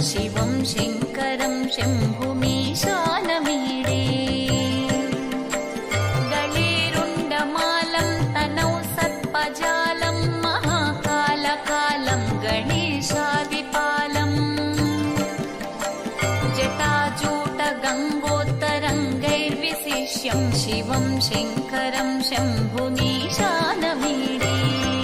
शिवं शङ्करं शम्भुमीशानमीडे गलेरुण्डमालं तनौ सर्पजालं महाकालकालं गणेशादिपालम् जटाजूटगङ्गोत्तरङ्गैर्विशिष्यं शिवं शङ्करं शम्भुमीशानमीडे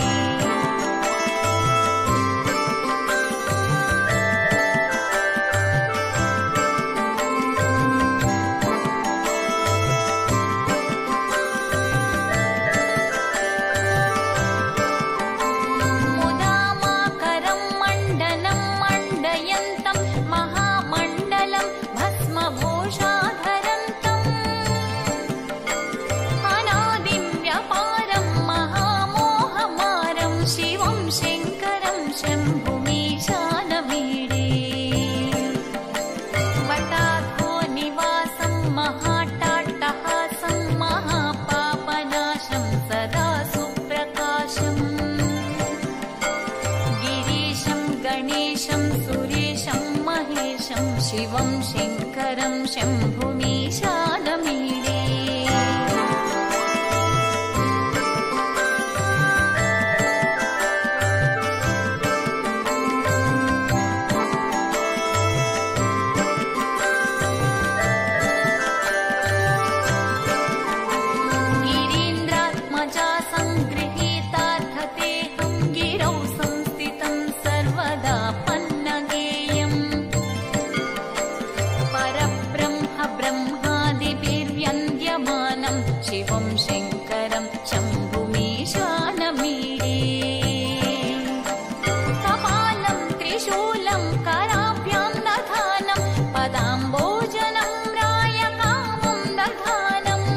शिवं शङ्करं शम्भुमीशानमीडे गिरीन्द्रात्मजा सङ्गृहीतार्थतेऽहं गिरौ संस्थितं सर्वदा पन्नगेयम् ब्रह्मादिभिर्व्यन्द्यमानं शिवं शङ्करं शम्भुमीशानमीडे कपालं त्रिशूलं कराभ्यां दधानं पदाम्बोजनं रायकामं दधानम्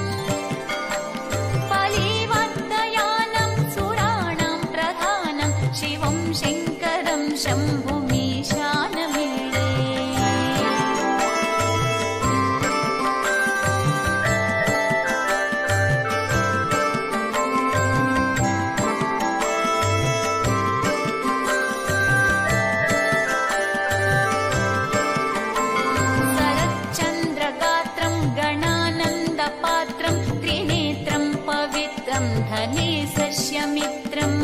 बलिवर्धयानं सुराणां प्रधानं शिवं शङ्करं शम्भुमीशानमीडे धनेशस्यमित्रम्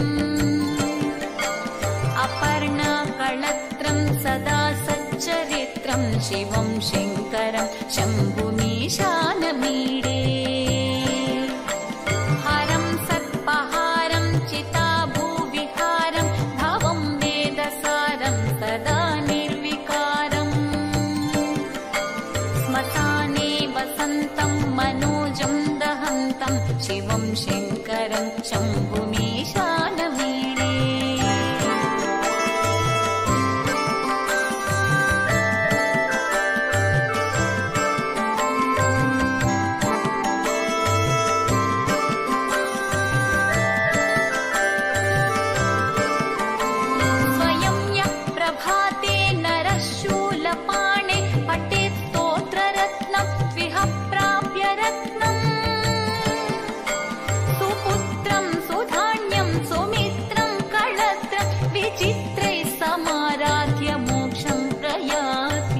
अपर्णाकळत्रं सदा सच्चरित्रं शिवं शङ्करं शम्भुमीशानमीडे हरं सत्पहारं चिताभूविहारं भवं वेदसारं सदा निर्विकारम् स्मशाने वसन्तं मनोजं दहन्तं शिवं शङ्करं शम्भुमीशानमीडे स्वयं यः प्रभाते नरः शूलपाणे पठेत् स्तोत्ररत्नं त्विह प्राप्य रत्नम् सुपुत्रं सुधान्यं सुमित्रं कळत्रं विचित्रैः समाराध्य मोक्षं प्रयाति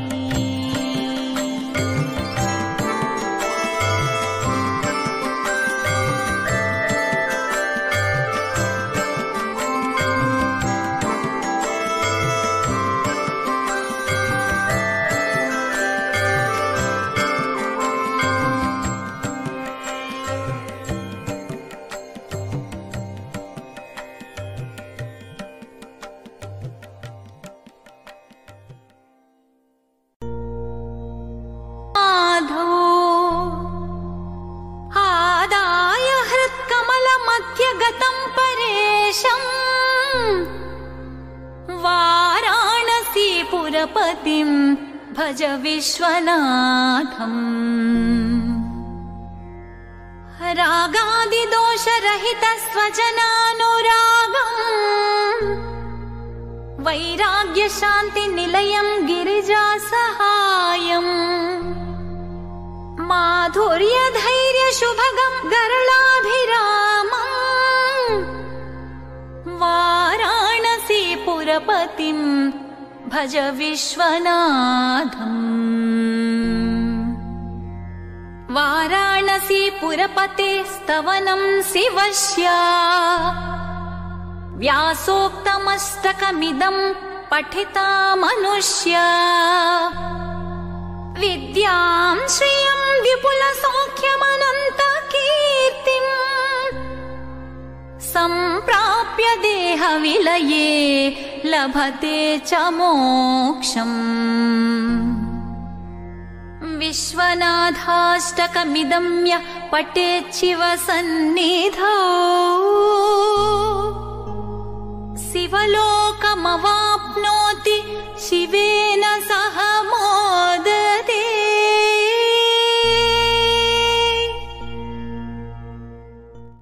आदाय हृत्कमलमध्यगतं परेशम् वाराणसीपुरपतिं भज विश्वनाथम् रागादिदोषरहितस्वजनानुरागम् वैराग्यशान्तिनिलयं गिरिजासहायम् माधुर्यधैर्यशुभगं गरलाभिरामम् वाराणसीपुरपतिं भज विश्वनाथम्। वाराणसीपुरपते स्तवनं शिवस्य व्यासोक्तमस्तकमिदं पठिता मनुष्य। विद्यां श्रियं विपुलसौख्यमनन्तकीर्तिम् सम्प्राप्य देहविलये लभते च मोक्षम्। विश्वनाथाष्टकमिदं यः पठेत् शिवसन्निधौ शिवलोकमवाप्नोति शिवे